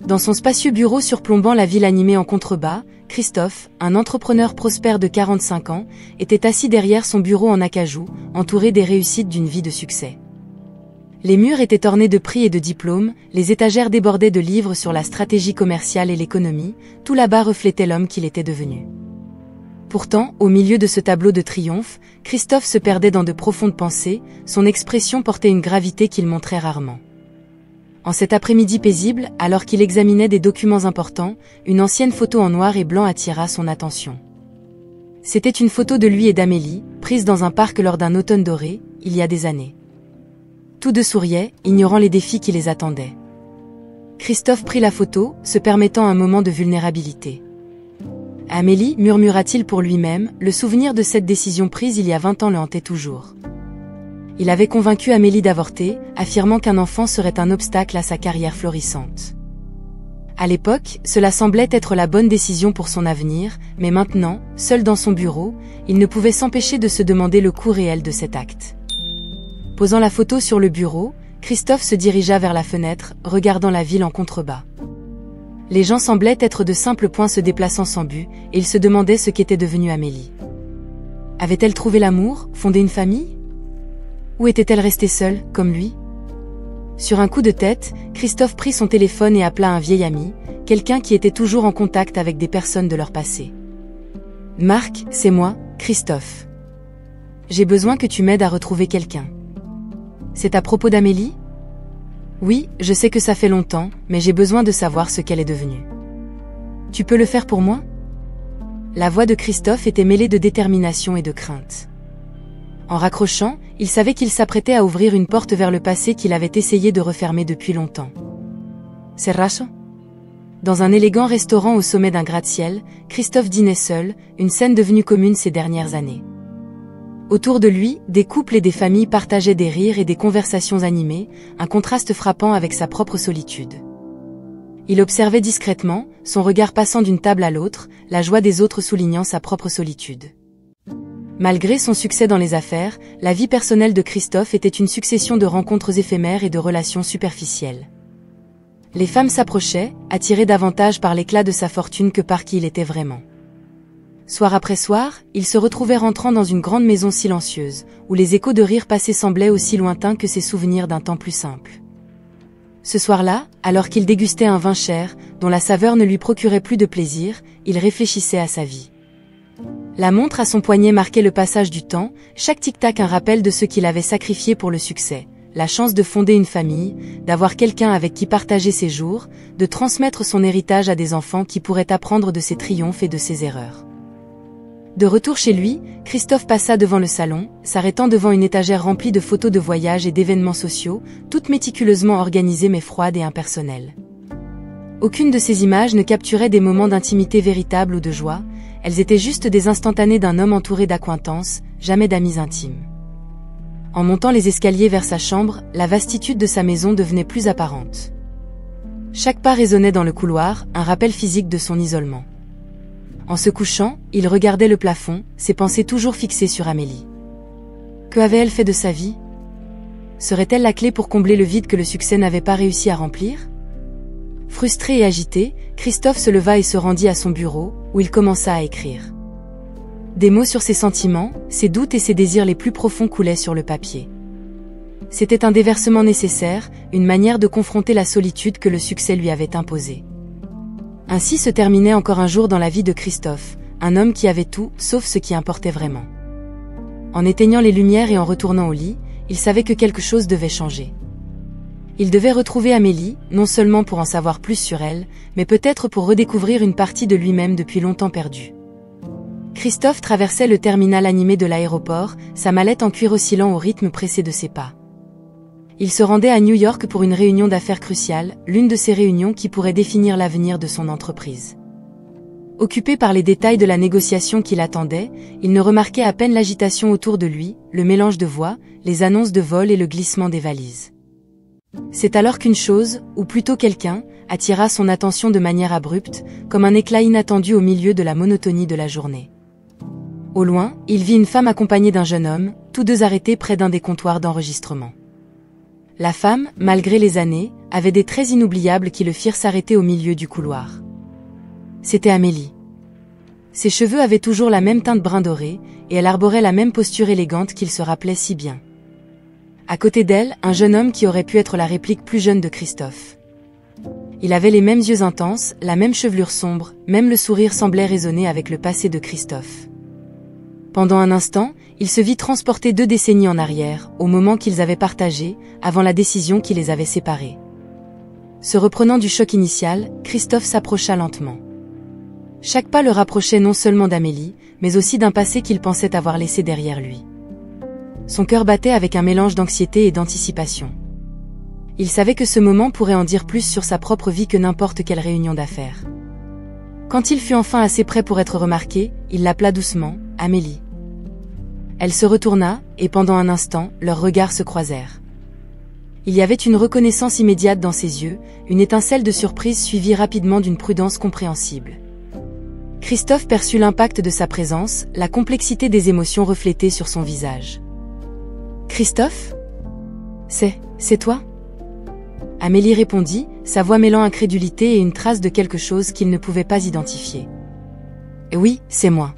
Dans son spacieux bureau surplombant la ville animée en contrebas, Christophe, un entrepreneur prospère de 45 ans, était assis derrière son bureau en acajou, entouré des réussites d'une vie de succès. Les murs étaient ornés de prix et de diplômes, les étagères débordaient de livres sur la stratégie commerciale et l'économie, tout là-bas reflétait l'homme qu'il était devenu. Pourtant, au milieu de ce tableau de triomphe, Christophe se perdait dans de profondes pensées, son expression portait une gravité qu'il montrait rarement. En cet après-midi paisible, alors qu'il examinait des documents importants, une ancienne photo en noir et blanc attira son attention. C'était une photo de lui et d'Amélie, prise dans un parc lors d'un automne doré, il y a des années. Tous deux souriaient, ignorant les défis qui les attendaient. Christophe prit la photo, se permettant un moment de vulnérabilité. « Amélie » murmura-t-il pour lui-même, le souvenir de cette décision prise il y a 20 ans le hantait toujours. Il avait convaincu Amélie d'avorter, affirmant qu'un enfant serait un obstacle à sa carrière florissante. À l'époque, cela semblait être la bonne décision pour son avenir, mais maintenant, seul dans son bureau, il ne pouvait s'empêcher de se demander le coût réel de cet acte. Posant la photo sur le bureau, Christophe se dirigea vers la fenêtre, regardant la ville en contrebas. Les gens semblaient être de simples points se déplaçant sans but, et il se demandait ce qu'était devenue Amélie. Avait-elle trouvé l'amour, fondé une famille ? Ou était-elle restée seule, comme lui ? Sur un coup de tête, Christophe prit son téléphone et appela un vieil ami, quelqu'un qui était toujours en contact avec des personnes de leur passé. « Marc, c'est moi, Christophe. J'ai besoin que tu m'aides à retrouver quelqu'un. » « C'est à propos d'Amélie ? » ?»« Oui, je sais que ça fait longtemps, mais j'ai besoin de savoir ce qu'elle est devenue. »« Tu peux le faire pour moi ?» La voix de Christophe était mêlée de détermination et de crainte. En raccrochant, il savait qu'il s'apprêtait à ouvrir une porte vers le passé qu'il avait essayé de refermer depuis longtemps. « Serracho ?» Dans un élégant restaurant au sommet d'un gratte-ciel, Christophe dînait seul, une scène devenue commune ces dernières années. Autour de lui, des couples et des familles partageaient des rires et des conversations animées, un contraste frappant avec sa propre solitude. Il observait discrètement, son regard passant d'une table à l'autre, la joie des autres soulignant sa propre solitude. Malgré son succès dans les affaires, la vie personnelle de Christophe était une succession de rencontres éphémères et de relations superficielles. Les femmes s'approchaient, attirées davantage par l'éclat de sa fortune que par qui il était vraiment. Soir après soir, il se retrouvait rentrant dans une grande maison silencieuse, où les échos de rires passés semblaient aussi lointains que ses souvenirs d'un temps plus simple. Ce soir-là, alors qu'il dégustait un vin cher, dont la saveur ne lui procurait plus de plaisir, il réfléchissait à sa vie. La montre à son poignet marquait le passage du temps, chaque tic-tac un rappel de ce qu'il avait sacrifié pour le succès, la chance de fonder une famille, d'avoir quelqu'un avec qui partager ses jours, de transmettre son héritage à des enfants qui pourraient apprendre de ses triomphes et de ses erreurs. De retour chez lui, Christophe passa devant le salon, s'arrêtant devant une étagère remplie de photos de voyages et d'événements sociaux, toutes méticuleusement organisées mais froides et impersonnelles. Aucune de ces images ne capturait des moments d'intimité véritable ou de joie, elles étaient juste des instantanés d'un homme entouré d'acquaintances, jamais d'amis intimes. En montant les escaliers vers sa chambre, la vastitude de sa maison devenait plus apparente. Chaque pas résonnait dans le couloir, un rappel physique de son isolement. En se couchant, il regardait le plafond, ses pensées toujours fixées sur Amélie. Que avait-elle fait de sa vie ? Serait-elle la clé pour combler le vide que le succès n'avait pas réussi à remplir ? Frustré et agité, Christophe se leva et se rendit à son bureau, où il commença à écrire. Des mots sur ses sentiments, ses doutes et ses désirs les plus profonds coulaient sur le papier. C'était un déversement nécessaire, une manière de confronter la solitude que le succès lui avait imposée. Ainsi se terminait encore un jour dans la vie de Christophe, un homme qui avait tout, sauf ce qui importait vraiment. En éteignant les lumières et en retournant au lit, il savait que quelque chose devait changer. Il devait retrouver Amélie, non seulement pour en savoir plus sur elle, mais peut-être pour redécouvrir une partie de lui-même depuis longtemps perdue. Christophe traversait le terminal animé de l'aéroport, sa mallette en cuir oscillant au rythme pressé de ses pas. Il se rendait à New York pour une réunion d'affaires cruciale, l'une de ces réunions qui pourrait définir l'avenir de son entreprise. Occupé par les détails de la négociation qui l'attendait, il ne remarquait à peine l'agitation autour de lui, le mélange de voix, les annonces de vol et le glissement des valises. C'est alors qu'une chose, ou plutôt quelqu'un, attira son attention de manière abrupte, comme un éclat inattendu au milieu de la monotonie de la journée. Au loin, il vit une femme accompagnée d'un jeune homme, tous deux arrêtés près d'un des comptoirs d'enregistrement. La femme, malgré les années, avait des traits inoubliables qui le firent s'arrêter au milieu du couloir. C'était Amélie. Ses cheveux avaient toujours la même teinte brun doré, et elle arborait la même posture élégante qu'il se rappelait si bien. À côté d'elle, un jeune homme qui aurait pu être la réplique plus jeune de Christophe. Il avait les mêmes yeux intenses, la même chevelure sombre, même le sourire semblait résonner avec le passé de Christophe. Pendant un instant, il se vit transporté 2 décennies en arrière, au moment qu'ils avaient partagé, avant la décision qui les avait séparés. Se reprenant du choc initial, Christophe s'approcha lentement. Chaque pas le rapprochait non seulement d'Amélie, mais aussi d'un passé qu'il pensait avoir laissé derrière lui. Son cœur battait avec un mélange d'anxiété et d'anticipation. Il savait que ce moment pourrait en dire plus sur sa propre vie que n'importe quelle réunion d'affaires. Quand il fut enfin assez près pour être remarqué, il l'appela doucement « Amélie ». Elle se retourna, et pendant un instant, leurs regards se croisèrent. Il y avait une reconnaissance immédiate dans ses yeux, une étincelle de surprise suivie rapidement d'une prudence compréhensible. Christophe perçut l'impact de sa présence, la complexité des émotions reflétées sur son visage. « Christophe ? C'est toi ?» Amélie répondit, sa voix mêlant incrédulité et une trace de quelque chose qu'il ne pouvait pas identifier. « Oui, c'est moi.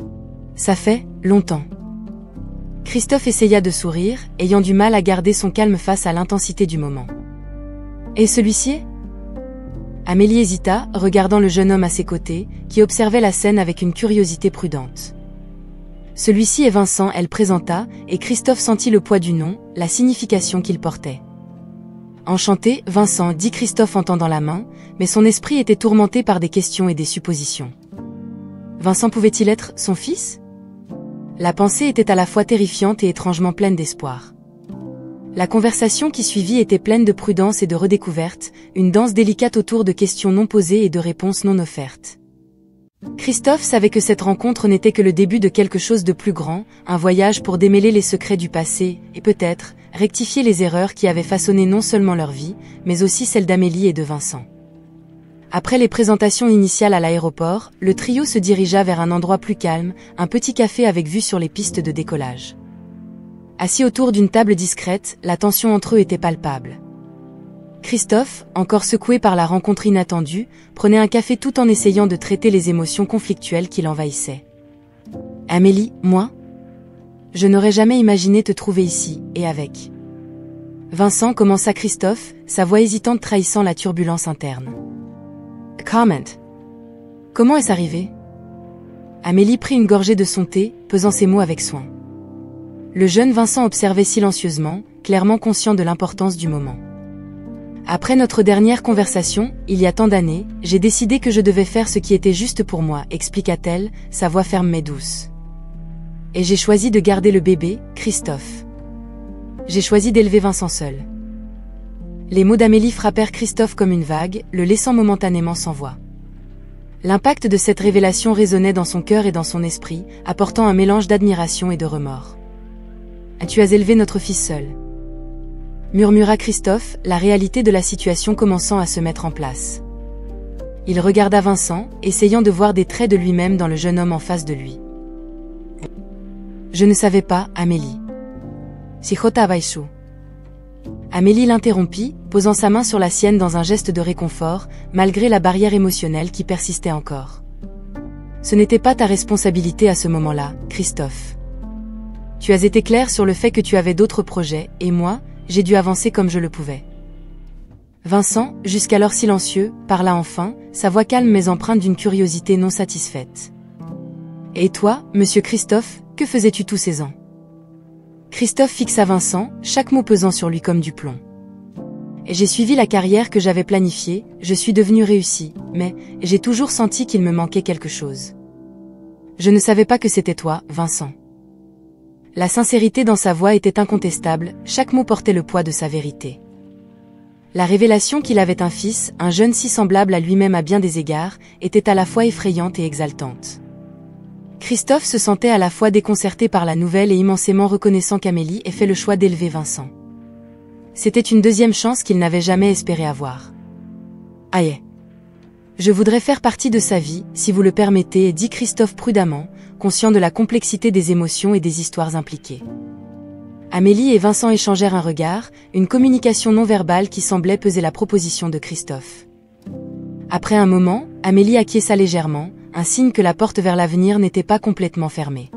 Ça fait longtemps. » Christophe essaya de sourire, ayant du mal à garder son calme face à l'intensité du moment. « Et celui-ci » Amélie hésita, regardant le jeune homme à ses côtés, qui observait la scène avec une curiosité prudente. « Celui-ci est Vincent », elle présenta, et Christophe sentit le poids du nom, la signification qu'il portait. « Enchanté, Vincent », dit Christophe en tendant la main, mais son esprit était tourmenté par des questions et des suppositions. Vincent pouvait-il être son fils ? La pensée était à la fois terrifiante et étrangement pleine d'espoir. La conversation qui suivit était pleine de prudence et de redécouverte, une danse délicate autour de questions non posées et de réponses non offertes. Christophe savait que cette rencontre n'était que le début de quelque chose de plus grand, un voyage pour démêler les secrets du passé, et peut-être, rectifier les erreurs qui avaient façonné non seulement leur vie, mais aussi celle d'Amélie et de Vincent. Après les présentations initiales à l'aéroport, le trio se dirigea vers un endroit plus calme, un petit café avec vue sur les pistes de décollage. Assis autour d'une table discrète, la tension entre eux était palpable. Christophe, encore secoué par la rencontre inattendue, prenait un café tout en essayant de traiter les émotions conflictuelles qui l'envahissaient. « Amélie, moi ? Je n'aurais jamais imaginé te trouver ici, et avec. » Vincent, commença Christophe, sa voix hésitante trahissant la turbulence interne. « Comment ? Comment est-ce arrivé ?» Amélie prit une gorgée de son thé, pesant ses mots avec soin. Le jeune Vincent observait silencieusement, clairement conscient de l'importance du moment. « Après notre dernière conversation, il y a tant d'années, j'ai décidé que je devais faire ce qui était juste pour moi, expliqua-t-elle, sa voix ferme mais douce. Et j'ai choisi de garder le bébé, Christophe. J'ai choisi d'élever Vincent seul. » Les mots d'Amélie frappèrent Christophe comme une vague, le laissant momentanément sans voix. L'impact de cette révélation résonnait dans son cœur et dans son esprit, apportant un mélange d'admiration et de remords. « Tu as élevé notre fils seul. » murmura Christophe, la réalité de la situation commençant à se mettre en place. Il regarda Vincent, essayant de voir des traits de lui-même dans le jeune homme en face de lui. « Je ne savais pas, Amélie. Sichota Baishu. » Amélie l'interrompit, posant sa main sur la sienne dans un geste de réconfort, malgré la barrière émotionnelle qui persistait encore. « Ce n'était pas ta responsabilité à ce moment-là, Christophe. Tu as été clair sur le fait que tu avais d'autres projets, et moi, j'ai dû avancer comme je le pouvais. » Vincent, jusqu'alors silencieux, parla enfin, sa voix calme mais empreinte d'une curiosité non satisfaite. « Et toi, monsieur Christophe, que faisais-tu tous ces ans ?» Christophe fixa Vincent, chaque mot pesant sur lui comme du plomb. « J'ai suivi la carrière que j'avais planifiée, je suis devenu réussi, mais j'ai toujours senti qu'il me manquait quelque chose. Je ne savais pas que c'était toi, Vincent. » La sincérité dans sa voix était incontestable, chaque mot portait le poids de sa vérité. La révélation qu'il avait un fils, un jeune si semblable à lui-même à bien des égards, était à la fois effrayante et exaltante. Christophe se sentait à la fois déconcerté par la nouvelle et immensément reconnaissant qu'Amélie ait fait le choix d'élever Vincent. C'était une deuxième chance qu'il n'avait jamais espéré avoir. « Aïe. Je voudrais faire partie de sa vie, si vous le permettez, » dit Christophe prudemment, conscient de la complexité des émotions et des histoires impliquées. Amélie et Vincent échangèrent un regard, une communication non verbale qui semblait peser la proposition de Christophe. Après un moment, Amélie acquiesça légèrement, un signe que la porte vers l'avenir n'était pas complètement fermée.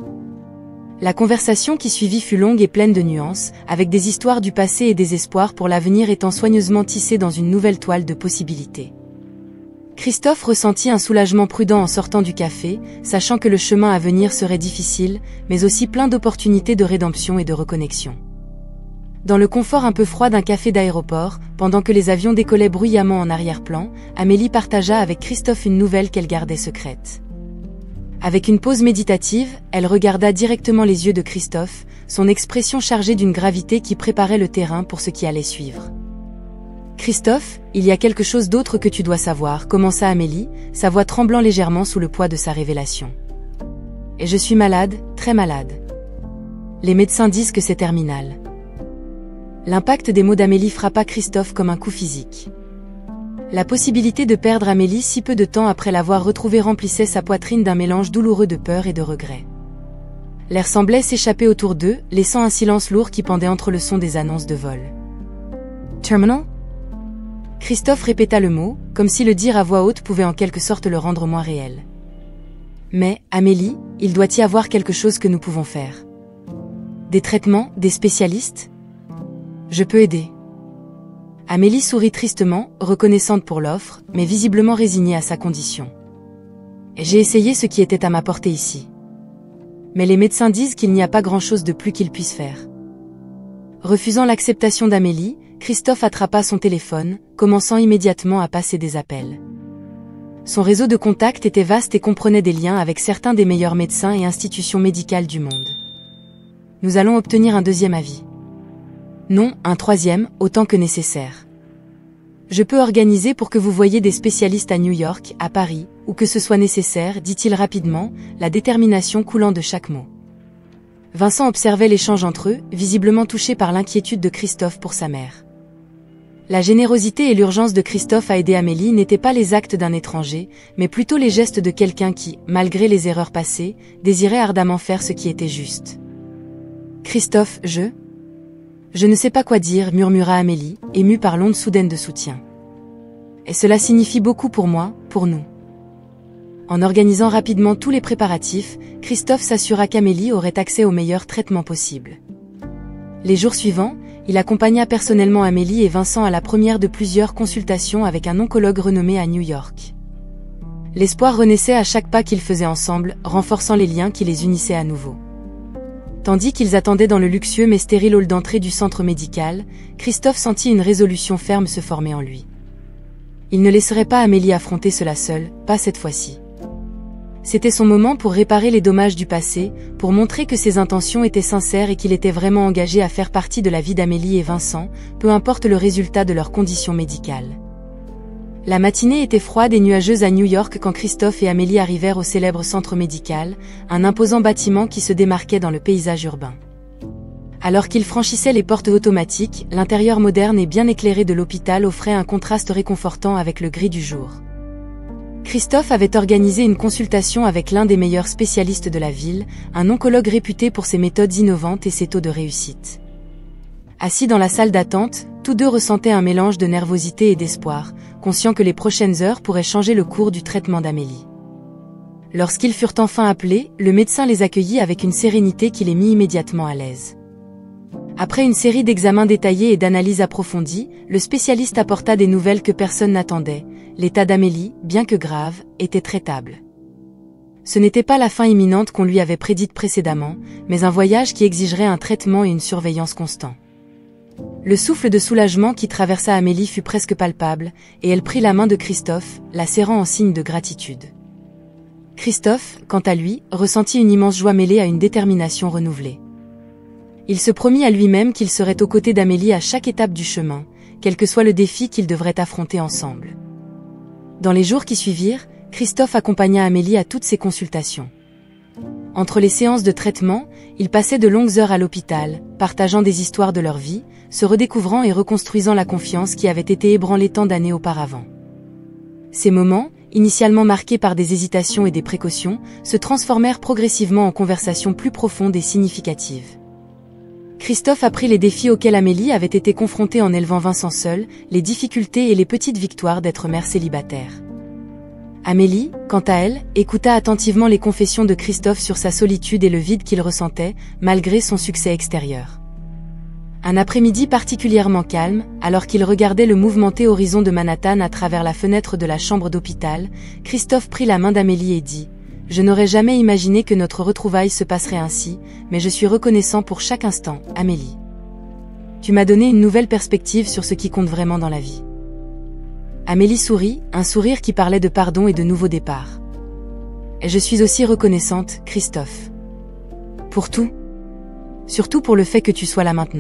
La conversation qui suivit fut longue et pleine de nuances, avec des histoires du passé et des espoirs pour l'avenir étant soigneusement tissés dans une nouvelle toile de possibilités. Christophe ressentit un soulagement prudent en sortant du café, sachant que le chemin à venir serait difficile, mais aussi plein d'opportunités de rédemption et de reconnexion. Dans le confort un peu froid d'un café d'aéroport, pendant que les avions décollaient bruyamment en arrière-plan, Amélie partagea avec Christophe une nouvelle qu'elle gardait secrète. Avec une pause méditative, elle regarda directement les yeux de Christophe, son expression chargée d'une gravité qui préparait le terrain pour ce qui allait suivre. « Christophe, il y a quelque chose d'autre que tu dois savoir », commença Amélie, sa voix tremblant légèrement sous le poids de sa révélation. « Et je suis malade, très malade. Les médecins disent que c'est terminal. » L'impact des mots d'Amélie frappa Christophe comme un coup physique. La possibilité de perdre Amélie si peu de temps après l'avoir retrouvée remplissait sa poitrine d'un mélange douloureux de peur et de regret. L'air semblait s'échapper autour d'eux, laissant un silence lourd qui pendait entre le son des annonces de vol. « Terminal ?» Christophe répéta le mot, comme si le dire à voix haute pouvait en quelque sorte le rendre moins réel. « Mais, Amélie, il doit y avoir quelque chose que nous pouvons faire. Des traitements, des spécialistes ? Je peux aider. » Amélie sourit tristement, reconnaissante pour l'offre, mais visiblement résignée à sa condition. « J'ai essayé ce qui était à ma portée ici. Mais les médecins disent qu'il n'y a pas grand-chose de plus qu'ils puissent faire. » Refusant l'acceptation d'Amélie, Christophe attrapa son téléphone, commençant immédiatement à passer des appels. Son réseau de contacts était vaste et comprenait des liens avec certains des meilleurs médecins et institutions médicales du monde. « Nous allons obtenir un deuxième avis. » Non, un troisième, autant que nécessaire. Je peux organiser pour que vous voyiez des spécialistes à New York, à Paris, ou que ce soit nécessaire, dit-il rapidement, la détermination coulant de chaque mot. Vincent observait l'échange entre eux, visiblement touché par l'inquiétude de Christophe pour sa mère. La générosité et l'urgence de Christophe à aider Amélie n'étaient pas les actes d'un étranger, mais plutôt les gestes de quelqu'un qui, malgré les erreurs passées, désirait ardemment faire ce qui était juste. « Christophe, Je ne sais pas quoi dire, murmura Amélie, émue par l'onde soudaine de soutien. Et cela signifie beaucoup pour moi, pour nous. En organisant rapidement tous les préparatifs, Christophe s'assura qu'Amélie aurait accès au meilleur traitement possible. Les jours suivants, il accompagna personnellement Amélie et Vincent à la première de plusieurs consultations avec un oncologue renommé à New York. L'espoir renaissait à chaque pas qu'ils faisaient ensemble, renforçant les liens qui les unissaient à nouveau. Tandis qu'ils attendaient dans le luxueux mais stérile hall d'entrée du centre médical, Christophe sentit une résolution ferme se former en lui. Il ne laisserait pas Amélie affronter cela seule, pas cette fois-ci. C'était son moment pour réparer les dommages du passé, pour montrer que ses intentions étaient sincères et qu'il était vraiment engagé à faire partie de la vie d'Amélie et Vincent, peu importe le résultat de leurs conditions médicales. La matinée était froide et nuageuse à New York quand Christophe et Amélie arrivèrent au célèbre centre médical, un imposant bâtiment qui se démarquait dans le paysage urbain. Alors qu'ils franchissaient les portes automatiques, l'intérieur moderne et bien éclairé de l'hôpital offrait un contraste réconfortant avec le gris du jour. Christophe avait organisé une consultation avec l'un des meilleurs spécialistes de la ville, un oncologue réputé pour ses méthodes innovantes et ses taux de réussite. Assis dans la salle d'attente, tous deux ressentaient un mélange de nervosité et d'espoir, conscients que les prochaines heures pourraient changer le cours du traitement d'Amélie. Lorsqu'ils furent enfin appelés, le médecin les accueillit avec une sérénité qui les mit immédiatement à l'aise. Après une série d'examens détaillés et d'analyses approfondies, le spécialiste apporta des nouvelles que personne n'attendait. L'état d'Amélie, bien que grave, était traitable. Ce n'était pas la fin imminente qu'on lui avait prédite précédemment, mais un voyage qui exigerait un traitement et une surveillance constants. Le souffle de soulagement qui traversa Amélie fut presque palpable, et elle prit la main de Christophe, la serrant en signe de gratitude. Christophe, quant à lui, ressentit une immense joie mêlée à une détermination renouvelée. Il se promit à lui-même qu'il serait aux côtés d'Amélie à chaque étape du chemin, quel que soit le défi qu'ils devraient affronter ensemble. Dans les jours qui suivirent, Christophe accompagna Amélie à toutes ses consultations. Entre les séances de traitement, ils passaient de longues heures à l'hôpital, partageant des histoires de leur vie, se redécouvrant et reconstruisant la confiance qui avait été ébranlée tant d'années auparavant. Ces moments, initialement marqués par des hésitations et des précautions, se transformèrent progressivement en conversations plus profondes et significatives. Christophe apprit les défis auxquels Amélie avait été confrontée en élevant Vincent seul, les difficultés et les petites victoires d'être mère célibataire. Amélie, quant à elle, écouta attentivement les confessions de Christophe sur sa solitude et le vide qu'il ressentait, malgré son succès extérieur. Un après-midi particulièrement calme, alors qu'il regardait le mouvementé horizon de Manhattan à travers la fenêtre de la chambre d'hôpital, Christophe prit la main d'Amélie et dit « Je n'aurais jamais imaginé que notre retrouvaille se passerait ainsi, mais je suis reconnaissant pour chaque instant, Amélie. Tu m'as donné une nouvelle perspective sur ce qui compte vraiment dans la vie. » Amélie sourit, un sourire qui parlait de pardon et de nouveau départ. « Et je suis aussi reconnaissante, Christophe. Pour tout. Surtout pour le fait que tu sois là maintenant. »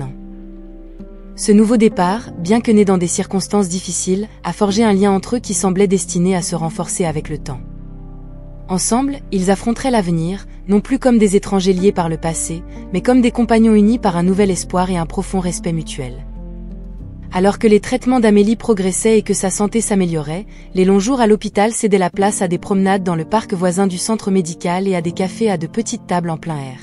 Ce nouveau départ, bien que né dans des circonstances difficiles, a forgé un lien entre eux qui semblait destiné à se renforcer avec le temps. Ensemble, ils affronteraient l'avenir, non plus comme des étrangers liés par le passé, mais comme des compagnons unis par un nouvel espoir et un profond respect mutuel. Alors que les traitements d'Amélie progressaient et que sa santé s'améliorait, les longs jours à l'hôpital cédaient la place à des promenades dans le parc voisin du centre médical et à des cafés à de petites tables en plein air.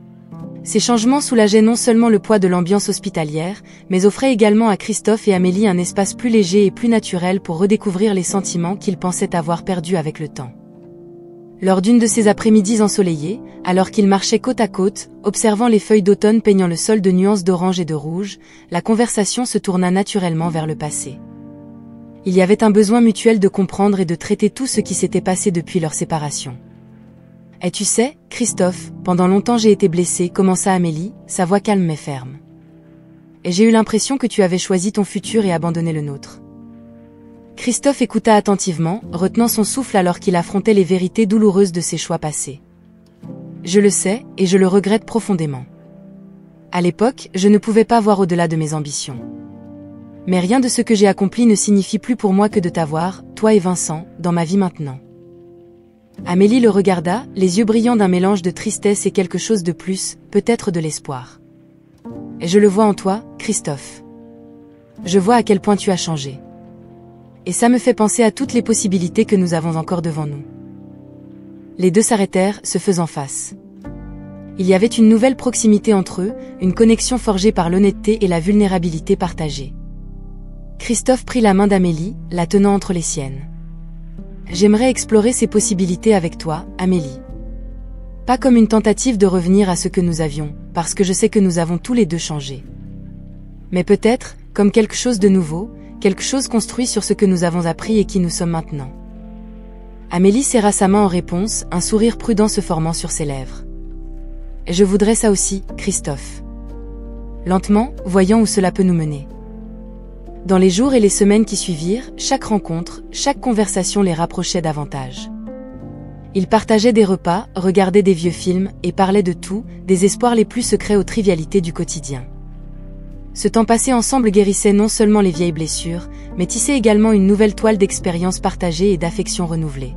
Ces changements soulageaient non seulement le poids de l'ambiance hospitalière, mais offraient également à Christophe et Amélie un espace plus léger et plus naturel pour redécouvrir les sentiments qu'ils pensaient avoir perdus avec le temps. Lors d'une de ces après-midi ensoleillés, alors qu'ils marchaient côte à côte, observant les feuilles d'automne peignant le sol de nuances d'orange et de rouge, la conversation se tourna naturellement vers le passé. Il y avait un besoin mutuel de comprendre et de traiter tout ce qui s'était passé depuis leur séparation. « Et tu sais, Christophe, pendant longtemps j'ai été blessée, commença Amélie, sa voix calme mais ferme. Et j'ai eu l'impression que tu avais choisi ton futur et abandonné le nôtre. » Christophe écouta attentivement, retenant son souffle alors qu'il affrontait les vérités douloureuses de ses choix passés. « Je le sais, et je le regrette profondément. À l'époque, je ne pouvais pas voir au-delà de mes ambitions. Mais rien de ce que j'ai accompli ne signifie plus pour moi que de t'avoir, toi et Vincent, dans ma vie maintenant. » Amélie le regarda, les yeux brillants d'un mélange de tristesse et quelque chose de plus, peut-être de l'espoir. « Et je le vois en toi, Christophe. Je vois à quel point tu as changé. Et ça me fait penser à toutes les possibilités que nous avons encore devant nous. » Les deux s'arrêtèrent, se faisant face. Il y avait une nouvelle proximité entre eux, une connexion forgée par l'honnêteté et la vulnérabilité partagée. Christophe prit la main d'Amélie, la tenant entre les siennes. « J'aimerais explorer ces possibilités avec toi, Amélie. Pas comme une tentative de revenir à ce que nous avions, parce que je sais que nous avons tous les deux changé. Mais peut-être, comme quelque chose de nouveau, quelque chose construit sur ce que nous avons appris et qui nous sommes maintenant. » Amélie serra sa main en réponse, un sourire prudent se formant sur ses lèvres. « Je voudrais ça aussi, Christophe. » Lentement, voyant où cela peut nous mener. Dans les jours et les semaines qui suivirent, chaque rencontre, chaque conversation les rapprochait davantage. Ils partageaient des repas, regardaient des vieux films, et parlaient de tout, des espoirs les plus secrets aux trivialités du quotidien. Ce temps passé ensemble guérissait non seulement les vieilles blessures, mais tissait également une nouvelle toile d'expériences partagées et d'affections renouvelées.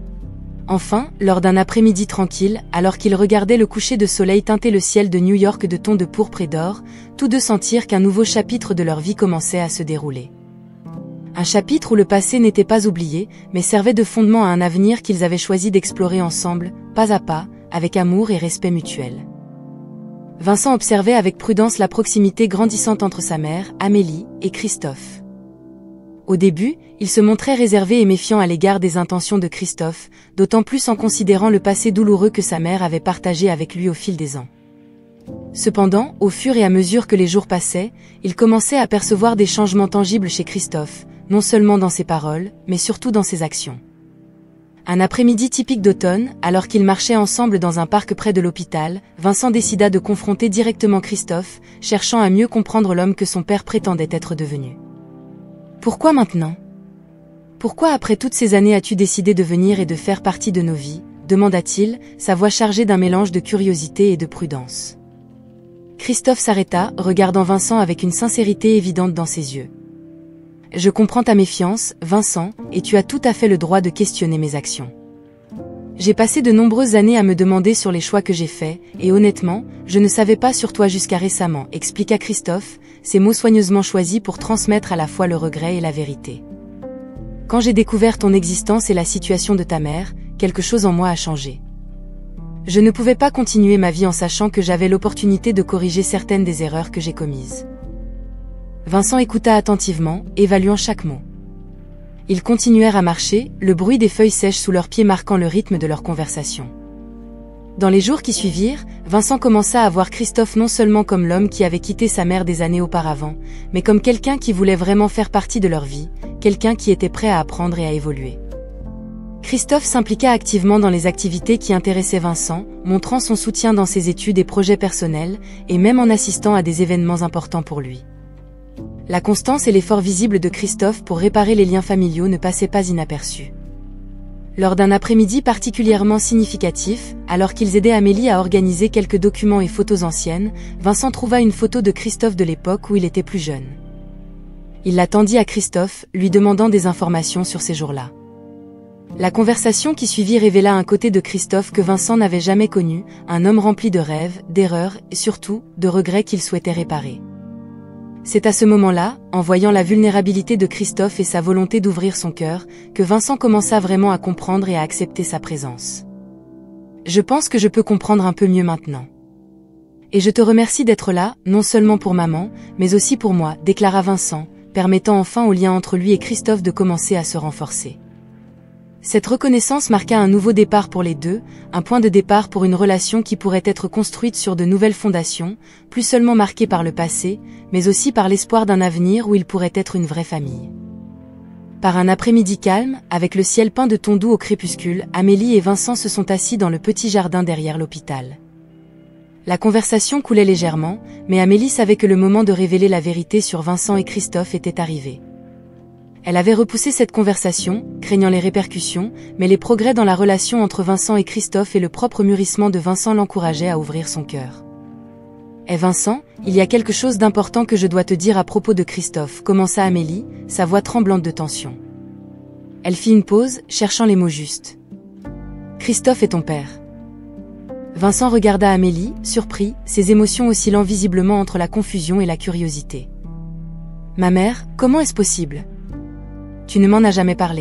Enfin, lors d'un après-midi tranquille, alors qu'ils regardaient le coucher de soleil teinter le ciel de New York de tons de pourpre et d'or, tous deux sentirent qu'un nouveau chapitre de leur vie commençait à se dérouler. Un chapitre où le passé n'était pas oublié, mais servait de fondement à un avenir qu'ils avaient choisi d'explorer ensemble, pas à pas, avec amour et respect mutuel. Vincent observait avec prudence la proximité grandissante entre sa mère, Amélie, et Christophe. Au début, il se montrait réservé et méfiant à l'égard des intentions de Christophe, d'autant plus en considérant le passé douloureux que sa mère avait partagé avec lui au fil des ans. Cependant, au fur et à mesure que les jours passaient, il commençait à percevoir des changements tangibles chez Christophe, non seulement dans ses paroles, mais surtout dans ses actions. Un après-midi typique d'automne, alors qu'ils marchaient ensemble dans un parc près de l'hôpital, Vincent décida de confronter directement Christophe, cherchant à mieux comprendre l'homme que son père prétendait être devenu. « Pourquoi maintenant ? Pourquoi après toutes ces années as-tu décidé de venir et de faire partie de nos vies ?» demanda-t-il, sa voix chargée d'un mélange de curiosité et de prudence. Christophe s'arrêta, regardant Vincent avec une sincérité évidente dans ses yeux. « Je comprends ta méfiance, Vincent, et tu as tout à fait le droit de questionner mes actions. J'ai passé de nombreuses années à me demander sur les choix que j'ai faits, et honnêtement, je ne savais pas sur toi jusqu'à récemment, expliqua Christophe, ses mots soigneusement choisis pour transmettre à la fois le regret et la vérité. Quand j'ai découvert ton existence et la situation de ta mère, quelque chose en moi a changé. Je ne pouvais pas continuer ma vie en sachant que j'avais l'opportunité de corriger certaines des erreurs que j'ai commises. Vincent écouta attentivement, évaluant chaque mot. Ils continuèrent à marcher, le bruit des feuilles sèches sous leurs pieds marquant le rythme de leur conversation. Dans les jours qui suivirent, Vincent commença à voir Christophe non seulement comme l'homme qui avait quitté sa mère des années auparavant, mais comme quelqu'un qui voulait vraiment faire partie de leur vie, quelqu'un qui était prêt à apprendre et à évoluer. Christophe s'impliqua activement dans les activités qui intéressaient Vincent, montrant son soutien dans ses études et projets personnels, et même en assistant à des événements importants pour lui. La constance et l'effort visible de Christophe pour réparer les liens familiaux ne passaient pas inaperçus. Lors d'un après-midi particulièrement significatif, alors qu'ils aidaient Amélie à organiser quelques documents et photos anciennes, Vincent trouva une photo de Christophe de l'époque où il était plus jeune. Il la tendit à Christophe, lui demandant des informations sur ces jours-là. La conversation qui suivit révéla un côté de Christophe que Vincent n'avait jamais connu, un homme rempli de rêves, d'erreurs et surtout, de regrets qu'il souhaitait réparer. C'est à ce moment-là, en voyant la vulnérabilité de Christophe et sa volonté d'ouvrir son cœur, que Vincent commença vraiment à comprendre et à accepter sa présence. « Je pense que je peux comprendre un peu mieux maintenant. Et je te remercie d'être là, non seulement pour maman, mais aussi pour moi, déclara Vincent, permettant enfin au lien entre lui et Christophe de commencer à se renforcer. Cette reconnaissance marqua un nouveau départ pour les deux, un point de départ pour une relation qui pourrait être construite sur de nouvelles fondations, plus seulement marquée par le passé, mais aussi par l'espoir d'un avenir où ils pourraient être une vraie famille. Par un après-midi calme, avec le ciel peint de tons doux au crépuscule, Amélie et Vincent se sont assis dans le petit jardin derrière l'hôpital. La conversation coulait légèrement, mais Amélie savait que le moment de révéler la vérité sur Vincent et Christophe était arrivé. Elle avait repoussé cette conversation, craignant les répercussions, mais les progrès dans la relation entre Vincent et Christophe et le propre mûrissement de Vincent l'encourageaient à ouvrir son cœur. « Eh Vincent, il y a quelque chose d'important que je dois te dire à propos de Christophe », commença Amélie, sa voix tremblante de tension. Elle fit une pause, cherchant les mots justes. « Christophe est ton père. » Vincent regarda Amélie, surpris, ses émotions oscillant visiblement entre la confusion et la curiosité. « Ma mère, comment est-ce possible ? Tu ne m'en as jamais parlé. »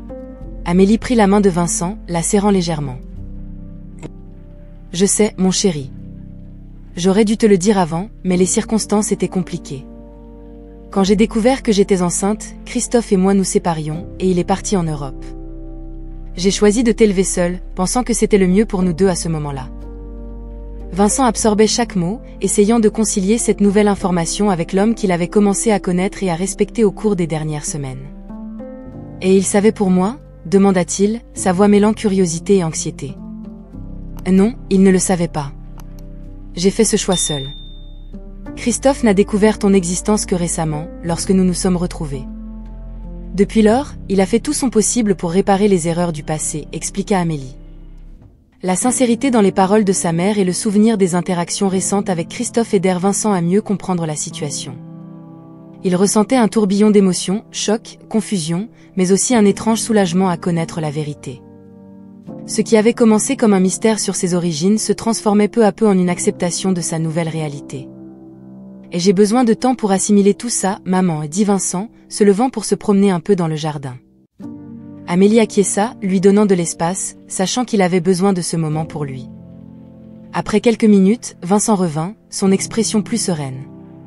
Amélie prit la main de Vincent, la serrant légèrement. « Je sais, mon chéri. J'aurais dû te le dire avant, mais les circonstances étaient compliquées. Quand j'ai découvert que j'étais enceinte, Christophe et moi nous séparions, et il est parti en Europe. J'ai choisi de t'élever seule, pensant que c'était le mieux pour nous deux à ce moment-là. » Vincent absorbait chaque mot, essayant de concilier cette nouvelle information avec l'homme qu'il avait commencé à connaître et à respecter au cours des dernières semaines. « Et il savait pour moi ?» demanda-t-il, sa voix mêlant curiosité et anxiété. « Non, il ne le savait pas. J'ai fait ce choix seul. Christophe n'a découvert ton existence que récemment, lorsque nous nous sommes retrouvés. Depuis lors, il a fait tout son possible pour réparer les erreurs du passé, expliqua Amélie. La sincérité dans les paroles de sa mère et le souvenir des interactions récentes avec Christophe aidèrent Vincent à mieux comprendre la situation. Il ressentait un tourbillon d'émotions, choc, confusion, mais aussi un étrange soulagement à connaître la vérité. Ce qui avait commencé comme un mystère sur ses origines se transformait peu à peu en une acceptation de sa nouvelle réalité. « Et j'ai besoin de temps pour assimiler tout ça, maman, » dit Vincent, se levant pour se promener un peu dans le jardin. Amélie acquiesça, lui donnant de l'espace, sachant qu'il avait besoin de ce moment pour lui. Après quelques minutes, Vincent revint, son expression plus sereine.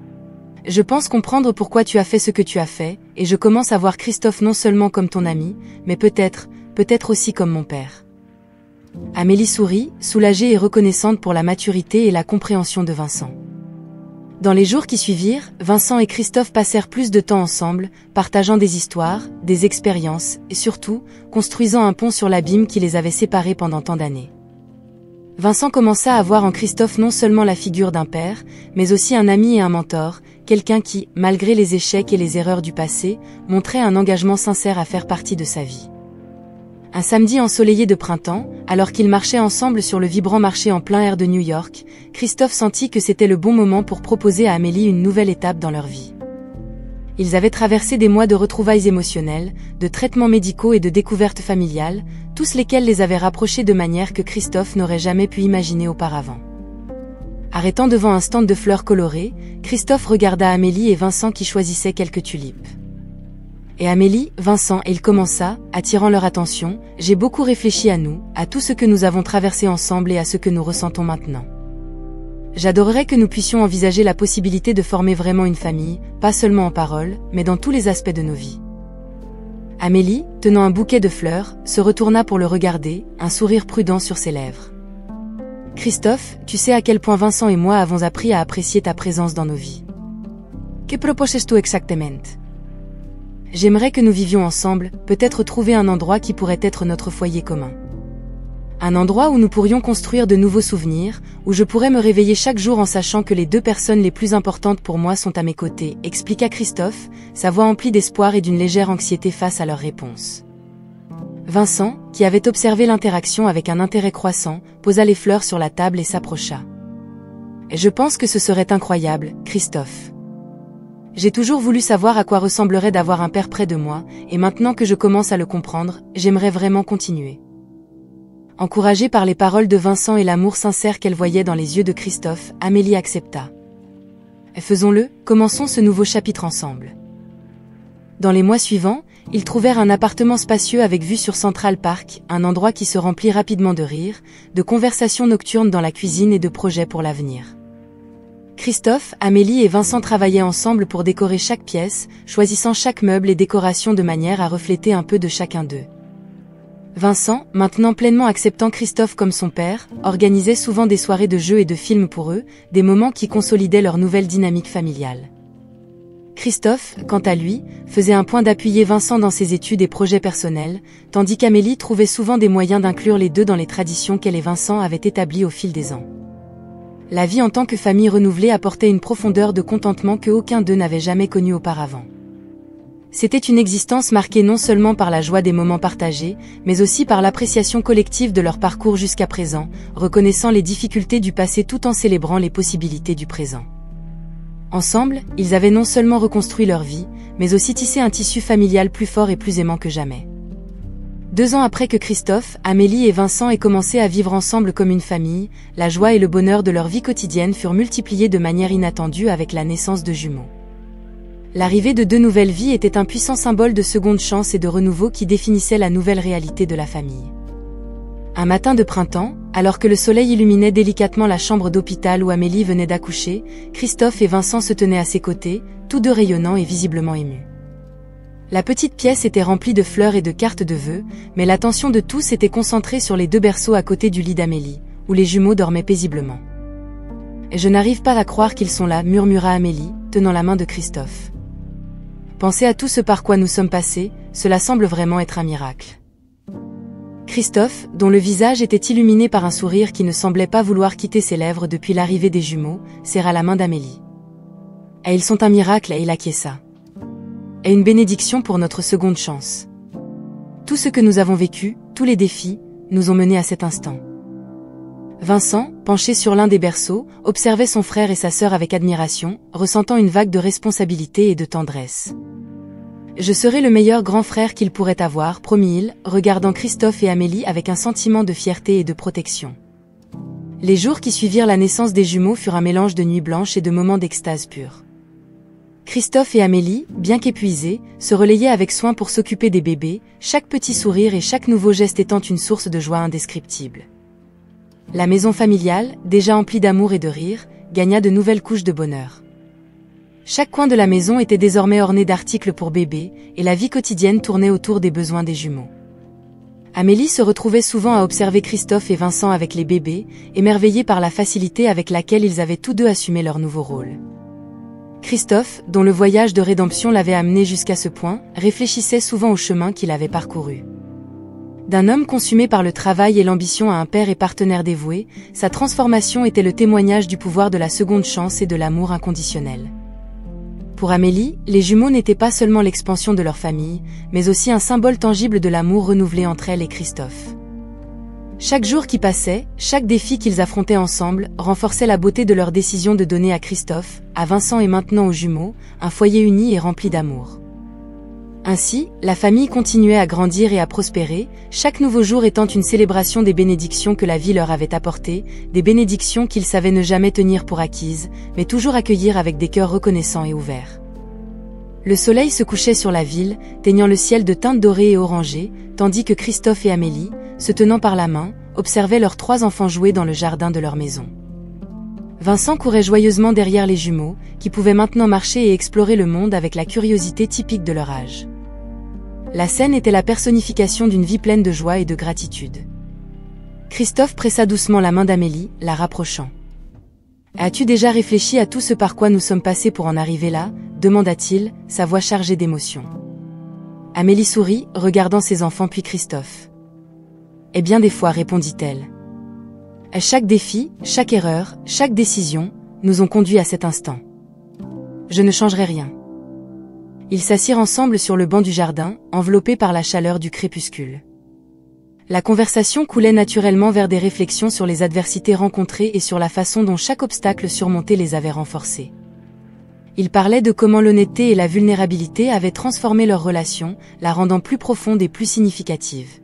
« Je pense comprendre pourquoi tu as fait ce que tu as fait, et je commence à voir Christophe non seulement comme ton ami, mais peut-être aussi comme mon père. » Amélie sourit, soulagée et reconnaissante pour la maturité et la compréhension de Vincent. Dans les jours qui suivirent, Vincent et Christophe passèrent plus de temps ensemble, partageant des histoires, des expériences, et surtout, construisant un pont sur l'abîme qui les avait séparés pendant tant d'années. Vincent commença à voir en Christophe non seulement la figure d'un père, mais aussi un ami et un mentor, quelqu'un qui, malgré les échecs et les erreurs du passé, montrait un engagement sincère à faire partie de sa vie. Un samedi ensoleillé de printemps, alors qu'ils marchaient ensemble sur le vibrant marché en plein air de New York, Christophe sentit que c'était le bon moment pour proposer à Amélie une nouvelle étape dans leur vie. Ils avaient traversé des mois de retrouvailles émotionnelles, de traitements médicaux et de découvertes familiales, tous lesquels les avaient rapprochés de manière que Christophe n'aurait jamais pu imaginer auparavant. Arrêtant devant un stand de fleurs colorées, Christophe regarda Amélie et Vincent qui choisissaient quelques tulipes. « Et Amélie, Vincent, et il commença, attirant leur attention, j'ai beaucoup réfléchi à nous, à tout ce que nous avons traversé ensemble et à ce que nous ressentons maintenant. J'adorerais que nous puissions envisager la possibilité de former vraiment une famille, pas seulement en parole, mais dans tous les aspects de nos vies. Amélie, tenant un bouquet de fleurs, se retourna pour le regarder, un sourire prudent sur ses lèvres. Christophe, tu sais à quel point Vincent et moi avons appris à apprécier ta présence dans nos vies. Que proposes-tu exactement? J'aimerais que nous vivions ensemble, peut-être trouver un endroit qui pourrait être notre foyer commun. Un endroit où nous pourrions construire de nouveaux souvenirs, où je pourrais me réveiller chaque jour en sachant que les deux personnes les plus importantes pour moi sont à mes côtés, expliqua Christophe, sa voix emplie d'espoir et d'une légère anxiété face à leur réponse. Vincent, qui avait observé l'interaction avec un intérêt croissant, posa les fleurs sur la table et s'approcha. « Je pense que ce serait incroyable, Christophe. J'ai toujours voulu savoir à quoi ressemblerait d'avoir un père près de moi, et maintenant que je commence à le comprendre, j'aimerais vraiment continuer. » Encouragée par les paroles de Vincent et l'amour sincère qu'elle voyait dans les yeux de Christophe, Amélie accepta. « Faisons-le, commençons ce nouveau chapitre ensemble. » Dans les mois suivants, ils trouvèrent un appartement spacieux avec vue sur Central Park, un endroit qui se remplit rapidement de rires, de conversations nocturnes dans la cuisine et de projets pour l'avenir. Christophe, Amélie et Vincent travaillaient ensemble pour décorer chaque pièce, choisissant chaque meuble et décoration de manière à refléter un peu de chacun d'eux. Vincent, maintenant pleinement acceptant Christophe comme son père, organisait souvent des soirées de jeux et de films pour eux, des moments qui consolidaient leur nouvelle dynamique familiale. Christophe, quant à lui, faisait un point d'appuyer Vincent dans ses études et projets personnels, tandis qu'Amélie trouvait souvent des moyens d'inclure les deux dans les traditions qu'elle et Vincent avaient établies au fil des ans. La vie en tant que famille renouvelée apportait une profondeur de contentement que aucun d'eux n'avait jamais connue auparavant. C'était une existence marquée non seulement par la joie des moments partagés, mais aussi par l'appréciation collective de leur parcours jusqu'à présent, reconnaissant les difficultés du passé tout en célébrant les possibilités du présent. Ensemble, ils avaient non seulement reconstruit leur vie, mais aussi tissé un tissu familial plus fort et plus aimant que jamais. 2 ans après que Christophe, Amélie et Vincent aient commencé à vivre ensemble comme une famille, la joie et le bonheur de leur vie quotidienne furent multipliés de manière inattendue avec la naissance de jumeaux. L'arrivée de 2 nouvelles vies était un puissant symbole de seconde chance et de renouveau qui définissait la nouvelle réalité de la famille. Un matin de printemps, alors que le soleil illuminait délicatement la chambre d'hôpital où Amélie venait d'accoucher, Christophe et Vincent se tenaient à ses côtés, tous deux rayonnants et visiblement émus. La petite pièce était remplie de fleurs et de cartes de vœux, mais l'attention de tous était concentrée sur les 2 berceaux à côté du lit d'Amélie, où les jumeaux dormaient paisiblement. « Je n'arrive pas à croire qu'ils sont là, » murmura Amélie, tenant la main de Christophe. « Pensez à tout ce par quoi nous sommes passés, cela semble vraiment être un miracle. » Christophe, dont le visage était illuminé par un sourire qui ne semblait pas vouloir quitter ses lèvres depuis l'arrivée des jumeaux, serra la main d'Amélie. « Et ils sont un miracle, et il acquiesça. Et une bénédiction pour notre seconde chance. Tout ce que nous avons vécu, tous les défis, nous ont menés à cet instant. » Vincent, penché sur l'un des berceaux, observait son frère et sa sœur avec admiration, ressentant une vague de responsabilité et de tendresse. « Je serai le meilleur grand frère qu'il pourrait avoir, » promit-il, regardant Christophe et Amélie avec un sentiment de fierté et de protection. Les jours qui suivirent la naissance des jumeaux furent un mélange de nuits blanches et de moments d'extase pure. Christophe et Amélie, bien qu'épuisés, se relayaient avec soin pour s'occuper des bébés, chaque petit sourire et chaque nouveau geste étant une source de joie indescriptible. La maison familiale, déjà emplie d'amour et de rire, gagna de nouvelles couches de bonheur. Chaque coin de la maison était désormais orné d'articles pour bébés, et la vie quotidienne tournait autour des besoins des jumeaux. Amélie se retrouvait souvent à observer Christophe et Vincent avec les bébés, émerveillés par la facilité avec laquelle ils avaient tous deux assumé leur nouveau rôle. Christophe, dont le voyage de rédemption l'avait amené jusqu'à ce point, réfléchissait souvent au chemin qu'il avait parcouru. D'un homme consumé par le travail et l'ambition à un père et partenaire dévoué, sa transformation était le témoignage du pouvoir de la seconde chance et de l'amour inconditionnel. Pour Amélie, les jumeaux n'étaient pas seulement l'expansion de leur famille, mais aussi un symbole tangible de l'amour renouvelé entre elle et Christophe. Chaque jour qui passait, chaque défi qu'ils affrontaient ensemble, renforçait la beauté de leur décision de donner à Christophe, à Vincent et maintenant aux jumeaux, un foyer uni et rempli d'amour. Ainsi, la famille continuait à grandir et à prospérer, chaque nouveau jour étant une célébration des bénédictions que la vie leur avait apportées, des bénédictions qu'ils savaient ne jamais tenir pour acquises, mais toujours accueillir avec des cœurs reconnaissants et ouverts. Le soleil se couchait sur la ville, teignant le ciel de teintes dorées et orangées, tandis que Christophe et Amélie, se tenant par la main, observaient leurs 3 enfants jouer dans le jardin de leur maison. Vincent courait joyeusement derrière les jumeaux, qui pouvaient maintenant marcher et explorer le monde avec la curiosité typique de leur âge. La scène était la personnification d'une vie pleine de joie et de gratitude. Christophe pressa doucement la main d'Amélie, la rapprochant. « As-tu déjà réfléchi à tout ce par quoi nous sommes passés pour en arriver là ?» demanda-t-il, sa voix chargée d'émotion. Amélie sourit, regardant ses enfants puis Christophe. « Eh bien des fois, répondit-elle. Chaque défi, chaque erreur, chaque décision, nous ont conduits à cet instant. Je ne changerai rien. » Ils s'assirent ensemble sur le banc du jardin, enveloppés par la chaleur du crépuscule. La conversation coulait naturellement vers des réflexions sur les adversités rencontrées et sur la façon dont chaque obstacle surmonté les avait renforcés. Ils parlaient de comment l'honnêteté et la vulnérabilité avaient transformé leur relation, la rendant plus profonde et plus significative.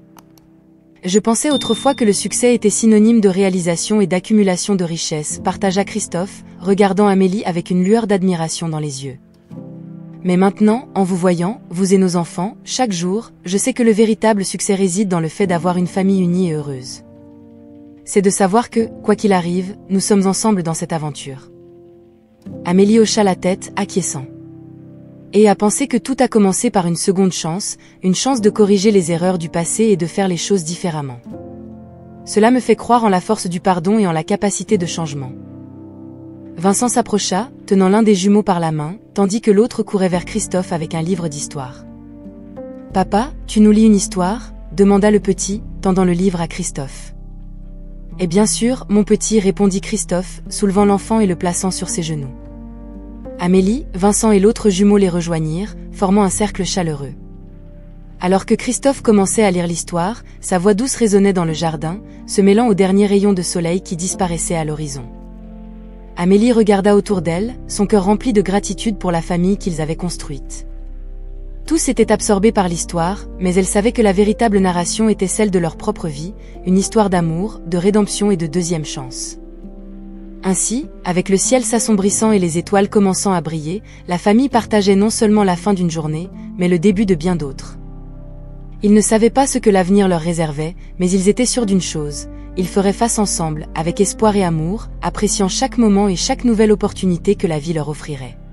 Je pensais autrefois que le succès était synonyme de réalisation et d'accumulation de richesses, partagea Christophe, regardant Amélie avec une lueur d'admiration dans les yeux. Mais maintenant, en vous voyant, vous et nos enfants, chaque jour, je sais que le véritable succès réside dans le fait d'avoir une famille unie et heureuse. C'est de savoir que, quoi qu'il arrive, nous sommes ensemble dans cette aventure. Amélie hocha la tête, acquiesçant. Et a pensé que tout a commencé par une seconde chance, une chance de corriger les erreurs du passé et de faire les choses différemment. Cela me fait croire en la force du pardon et en la capacité de changement. Vincent s'approcha, tenant l'un des jumeaux par la main, tandis que l'autre courait vers Christophe avec un livre d'histoire. « Papa, tu nous lis une histoire ?» demanda le petit, tendant le livre à Christophe. « Et bien sûr, mon petit, répondit Christophe, soulevant l'enfant et le plaçant sur ses genoux. Amélie, Vincent et l'autre jumeau les rejoignirent, formant un cercle chaleureux. Alors que Christophe commençait à lire l'histoire, sa voix douce résonnait dans le jardin, se mêlant aux derniers rayons de soleil qui disparaissaient à l'horizon. Amélie regarda autour d'elle, son cœur rempli de gratitude pour la famille qu'ils avaient construite. Tous étaient absorbés par l'histoire, mais elle savait que la véritable narration était celle de leur propre vie, une histoire d'amour, de rédemption et de deuxième chance. Ainsi, avec le ciel s'assombrissant et les étoiles commençant à briller, la famille partageait non seulement la fin d'une journée, mais le début de bien d'autres. Ils ne savaient pas ce que l'avenir leur réservait, mais ils étaient sûrs d'une chose, ils feraient face ensemble, avec espoir et amour, appréciant chaque moment et chaque nouvelle opportunité que la vie leur offrirait.